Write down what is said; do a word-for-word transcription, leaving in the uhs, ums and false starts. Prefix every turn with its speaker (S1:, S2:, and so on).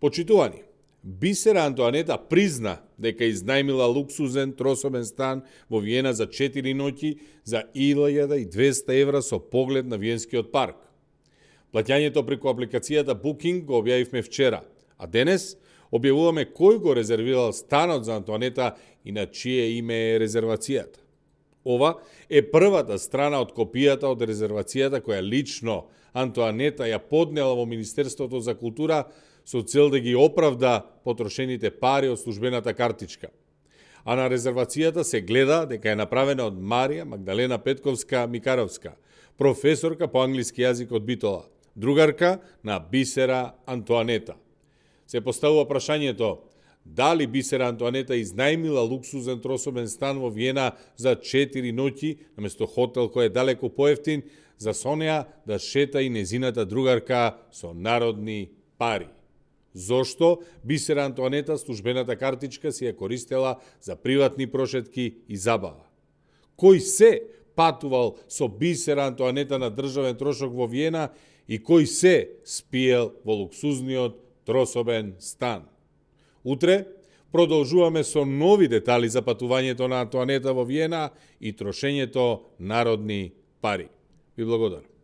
S1: Почитувани, Бисера Антоанета призна дека изнајмила луксузен трособен стан во Виена за четири ноќи за илјада и двесте евра со поглед на Виенскиот парк. Плаќањето преку апликацијата Booking го објавивме вчера, а денес објавуваме кој го резервирал станот за Антоанета и на чие име е резервацијата. Ова е првата страна од копијата од резервацијата која лично Антоанета ја поднела во Министерството за култура со цел да ги оправда потрошените пари од службената картичка. А на резервацијата се гледа дека е направена од Марија Магдалена Петковска-Микаровска, професорка по англиски јазик од Битола, другарка на Бисера Антоанета. Се поставува прашањето дали Бисера Антоанета изнајмила луксузен трособен стан во Виена за четири ноќи, наместо хотел кој е далеку поевтин, за со неа да шета и незината другарка со народни пари. Зошто Бисера Антоанета службената картичка си ја користела за приватни прошетки и забава? Кој се патувал со Бисера Антоанета на државен трошок во Виена и кој се спиел во луксузниот трособен стан? Утре продолжуваме со нови детали за патувањето на Антоанета во Виена и трошењето народни пари. Ви благодарам.